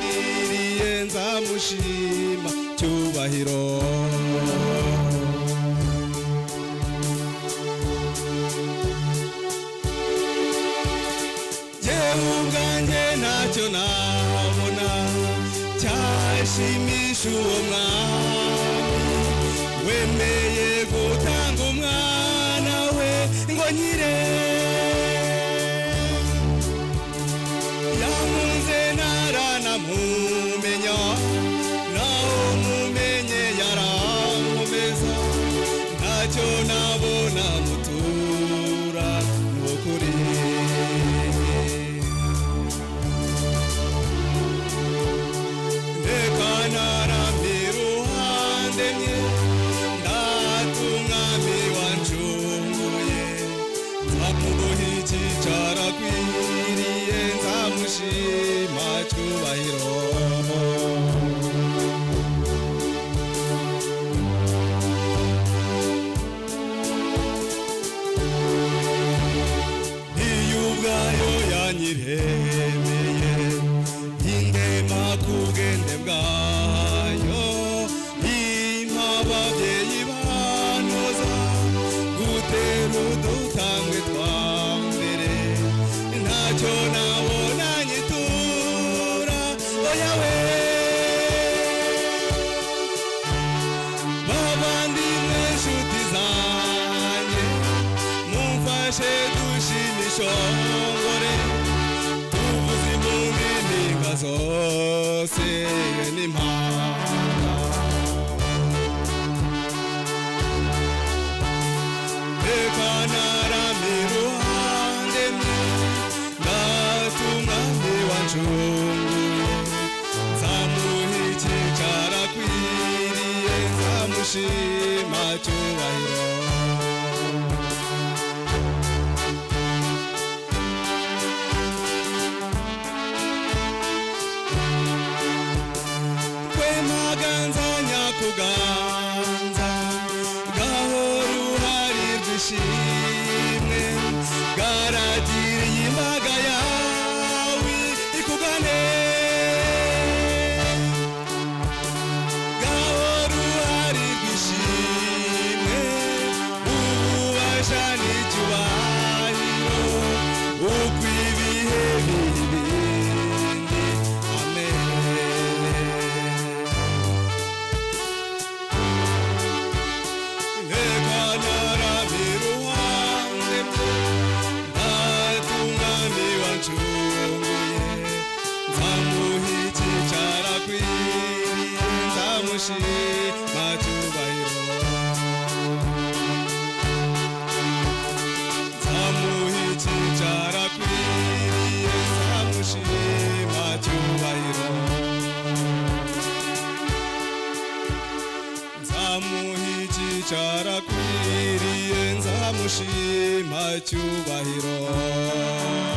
akwiriye nzamushima cyubahiro ubwanjye ntacyo nabona cyashimisha uwo mwami wemeye gutanga umwana we ngo nkire yankunze ntaranamumenya naho mumenye yarankomeza ntacyo nabona mutura n'ukuri cyarakwiriye nzamushima cyubahiro iyo ubwayo yanyiremeye indema ku bwende bwayo impa ababyeyi banoza gutera udutambwe twambere ntacyo nabona nyitura oya we bavandimwe nshuti zanjye mumfashe dushimishe ishongore tuvuze impundu impinga zose n'impanda reka naramire uruhande ngatumwami wancunguye nzamuha icyicaro akwiriye nzamushima cyubahiro kwemaganza nyakuganza gahora uhari rwishimwe garagiriye imbaga yawe ikugane gahora uhari rwishimwe ububasha n'icyubahiro uko ibihe bibindi amen reka naramire uruhande ngatumwami wancunguye nzamuha icyicaro akwiriye nzamushima cyubahiro nzamuha icyicaro akwiriye nzamushima cyubahiro nzamuha icyicaro akwiriye nzamushima cyubahiro